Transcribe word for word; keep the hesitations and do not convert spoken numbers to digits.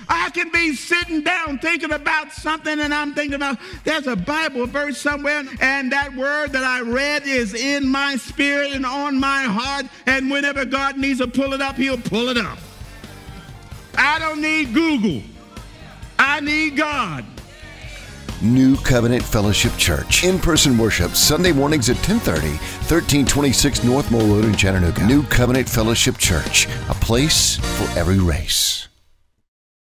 I can be sitting down thinking about something, and I'm thinking about, there's a Bible verse somewhere, and that word that I read is in my spirit and on my heart, and whenever God needs to pull it up, he'll pull it up. I don't need Google. I need God. New Covenant Fellowship Church. In-person worship Sunday mornings at ten thirty, thirteen twenty-six North Moore Road in Chattanooga. New Covenant Fellowship Church, a place for every race.